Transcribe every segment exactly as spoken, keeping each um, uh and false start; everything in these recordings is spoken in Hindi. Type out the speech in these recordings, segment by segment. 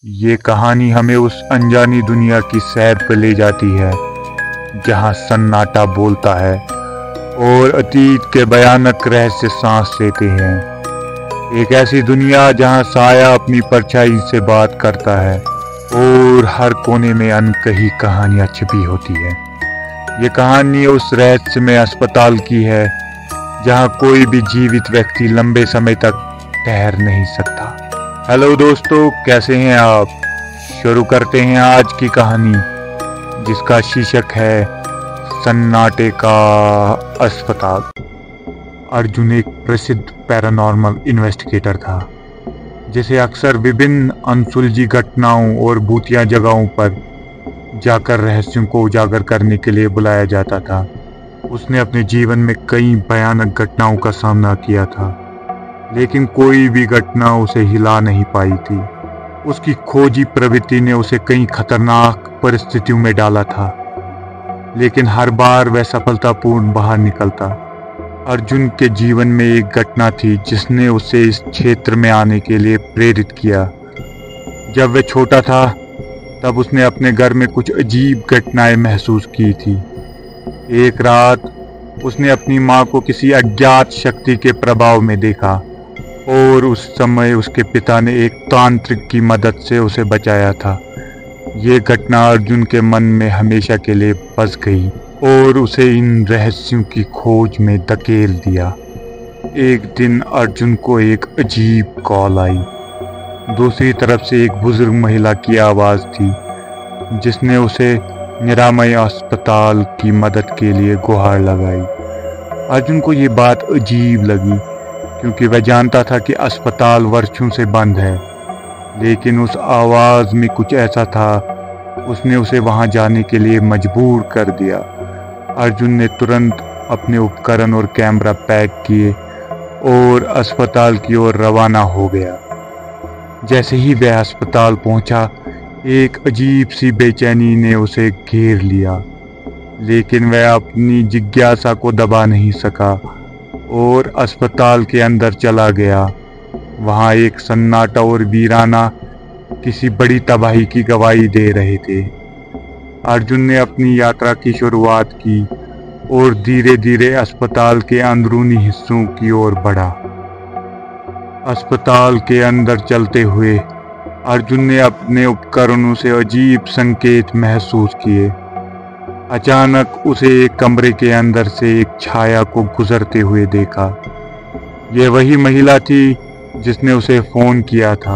ये कहानी हमें उस अनजानी दुनिया की सैर पर ले जाती है जहां सन्नाटा बोलता है और अतीत के भयानक रहस्य सांस लेते हैं। एक ऐसी दुनिया जहां साया अपनी परछाई से बात करता है और हर कोने में अनकही कहानियां छिपी होती है। ये कहानी उस रहस्यमय अस्पताल की है जहां कोई भी जीवित व्यक्ति लंबे समय तक ठहर नहीं सकता। हेलो दोस्तों, कैसे हैं आप? शुरू करते हैं आज की कहानी जिसका शीर्षक है सन्नाटे का अस्पताल। अर्जुन एक प्रसिद्ध पैरानॉर्मल इन्वेस्टिगेटर था जिसे अक्सर विभिन्न अनसुलझी घटनाओं और भूतिया जगहों पर जाकर रहस्यों को उजागर करने के लिए बुलाया जाता था। उसने अपने जीवन में कई भयानक घटनाओं का सामना किया था, लेकिन कोई भी घटना उसे हिला नहीं पाई थी। उसकी खोजी प्रवृत्ति ने उसे कई खतरनाक परिस्थितियों में डाला था, लेकिन हर बार वह सफलतापूर्ण बाहर निकलता। अर्जुन के जीवन में एक घटना थी जिसने उसे इस क्षेत्र में आने के लिए प्रेरित किया। जब वह छोटा था तब उसने अपने घर में कुछ अजीब घटनाएं महसूस की थी। एक रात उसने अपनी मां को किसी अज्ञात शक्ति के प्रभाव में देखा और उस समय उसके पिता ने एक तांत्रिक की मदद से उसे बचाया था। ये घटना अर्जुन के मन में हमेशा के लिए बस गई और उसे इन रहस्यों की खोज में धकेल दिया। एक दिन अर्जुन को एक अजीब कॉल आई। दूसरी तरफ से एक बुजुर्ग महिला की आवाज थी जिसने उसे निरामय अस्पताल की मदद के लिए गुहार लगाई। अर्जुन को ये बात अजीब लगी क्योंकि वह जानता था कि अस्पताल वर्षों से बंद है, लेकिन उस आवाज में कुछ ऐसा था, उसने उसे वहां जाने के लिए मजबूर कर दिया। अर्जुन ने तुरंत अपने उपकरण और कैमरा पैक किए और अस्पताल की ओर रवाना हो गया। जैसे ही वह अस्पताल पहुंचा, एक अजीब सी बेचैनी ने उसे घेर लिया, लेकिन वह अपनी जिज्ञासा को दबा नहीं सका और अस्पताल के अंदर चला गया। वहां एक सन्नाटा और वीराना किसी बड़ी तबाही की गवाही दे रहे थे। अर्जुन ने अपनी यात्रा की शुरुआत की और धीरे धीरे अस्पताल के अंदरूनी हिस्सों की ओर बढ़ा। अस्पताल के अंदर चलते हुए अर्जुन ने अपने उपकरणों से अजीब संकेत महसूस किए। अचानक उसे एक कमरे के अंदर से एक छाया को गुजरते हुए देखा। यह वही महिला थी जिसने उसे फोन किया था।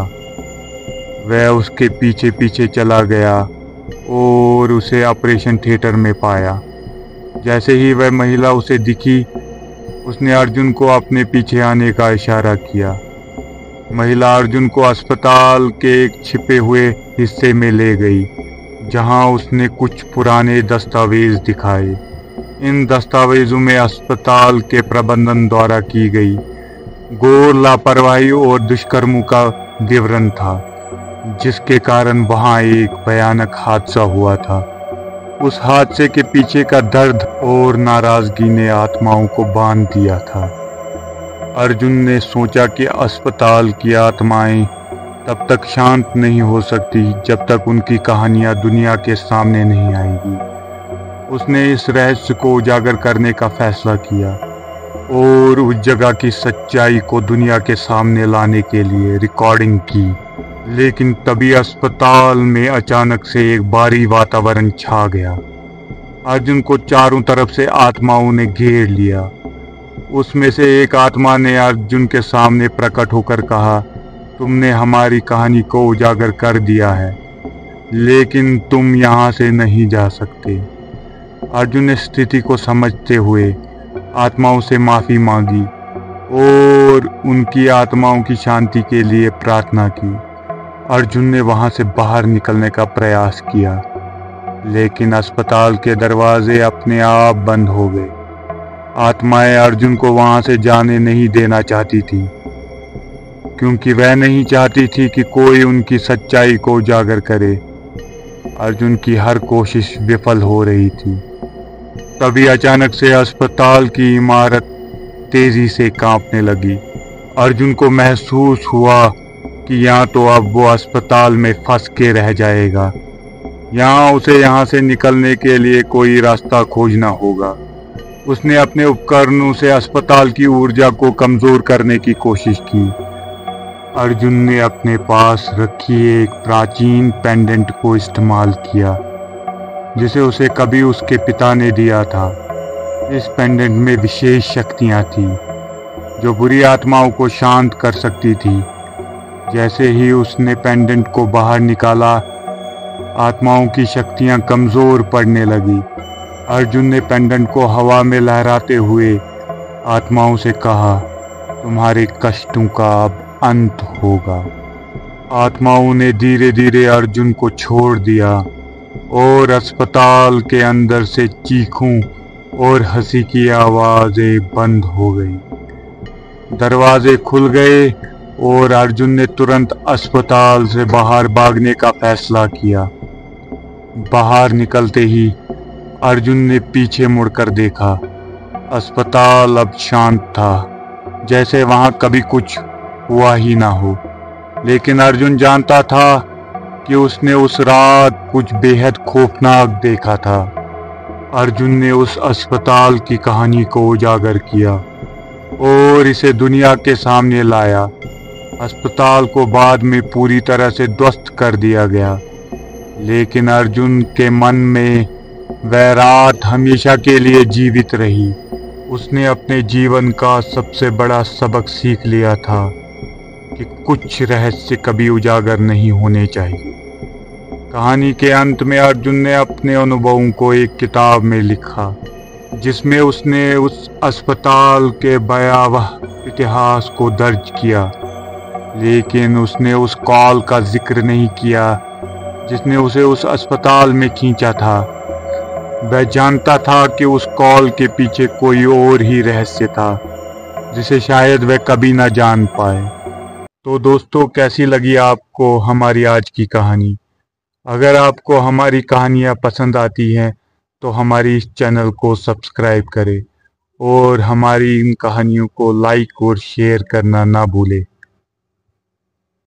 वह उसके पीछे पीछे चला गया और उसे ऑपरेशन थिएटर में पाया। जैसे ही वह महिला उसे दिखी, उसने अर्जुन को अपने पीछे आने का इशारा किया। महिला अर्जुन को अस्पताल के एक छिपे हुए हिस्से में ले गई जहां उसने कुछ पुराने दस्तावेज दिखाए। इन दस्तावेजों में अस्पताल के प्रबंधन द्वारा की गई घोर लापरवाही और दुष्कर्मों का विवरण था, जिसके कारण वहां एक भयानक हादसा हुआ था। उस हादसे के पीछे का दर्द और नाराजगी ने आत्माओं को बांध दिया था। अर्जुन ने सोचा कि अस्पताल की आत्माएं तब तक शांत नहीं हो सकती जब तक उनकी कहानियां दुनिया के सामने नहीं आएंगी। उसने इस रहस्य को उजागर करने का फैसला किया और उस जगह की सच्चाई को दुनिया के सामने लाने के लिए रिकॉर्डिंग की। लेकिन तभी अस्पताल में अचानक से एक भारी वातावरण छा गया। अर्जुन को चारों तरफ से आत्माओं ने घेर लिया। उसमें से एक आत्मा ने अर्जुन के सामने प्रकट होकर कहा, तुमने हमारी कहानी को उजागर कर दिया है, लेकिन तुम यहाँ से नहीं जा सकते। अर्जुन ने स्थिति को समझते हुए आत्माओं से माफी मांगी और उनकी आत्माओं की शांति के लिए प्रार्थना की। अर्जुन ने वहां से बाहर निकलने का प्रयास किया, लेकिन अस्पताल के दरवाजे अपने आप बंद हो गए। आत्माएं अर्जुन को वहां से जाने नहीं देना चाहती थी, क्योंकि वह नहीं चाहती थी कि कोई उनकी सच्चाई को उजागर करे। अर्जुन की हर कोशिश विफल हो रही थी। तभी अचानक से अस्पताल की इमारत तेजी से कांपने लगी। अर्जुन को महसूस हुआ कि यहाँ तो अब वो अस्पताल में फंस के रह जाएगा। यहाँ उसे यहाँ से निकलने के लिए कोई रास्ता खोजना होगा। उसने अपने उपकरणों से अस्पताल की ऊर्जा को कमजोर करने की कोशिश की। अर्जुन ने अपने पास रखी एक प्राचीन पेंडेंट को इस्तेमाल किया, जिसे उसे कभी उसके पिता ने दिया था। इस पेंडेंट में विशेष शक्तियां थी जो बुरी आत्माओं को शांत कर सकती थी। जैसे ही उसने पेंडेंट को बाहर निकाला, आत्माओं की शक्तियां कमजोर पड़ने लगी। अर्जुन ने पेंडेंट को हवा में लहराते हुए आत्माओं से कहा, तुम्हारे कष्टों का अब अंत होगा। आत्माओं ने धीरे धीरे अर्जुन को छोड़ दिया और अस्पताल के अंदर से चीखों और हंसी की आवाजें बंद हो गई। दरवाजे खुल गए और अर्जुन ने तुरंत अस्पताल से बाहर भागने का फैसला किया। बाहर निकलते ही अर्जुन ने पीछे मुड़कर देखा। अस्पताल अब शांत था, जैसे वहां कभी कुछ हुआ ही ना हो। लेकिन अर्जुन जानता था कि उसने उस रात कुछ बेहद खौफनाक देखा था। अर्जुन ने उस अस्पताल की कहानी को उजागर किया और इसे दुनिया के सामने लाया। अस्पताल को बाद में पूरी तरह से ध्वस्त कर दिया गया, लेकिन अर्जुन के मन में वह रात हमेशा के लिए जीवित रही। उसने अपने जीवन का सबसे बड़ा सबक सीख लिया था कि कुछ रहस्य कभी उजागर नहीं होने चाहिए। कहानी के अंत में अर्जुन ने अपने अनुभवों को एक किताब में लिखा, जिसमें उसने उस अस्पताल के भयावह इतिहास को दर्ज किया। लेकिन उसने उस कॉल का जिक्र नहीं किया जिसने उसे उस अस्पताल में खींचा था। वह जानता था कि उस कॉल के पीछे कोई और ही रहस्य था, जिसे शायद वह कभी ना जान पाए। तो दोस्तों, कैसी लगी आपको हमारी आज की कहानी? अगर आपको हमारी कहानियाँ पसंद आती हैं तो हमारी इस चैनल को सब्सक्राइब करें और हमारी इन कहानियों को लाइक और शेयर करना ना भूलें।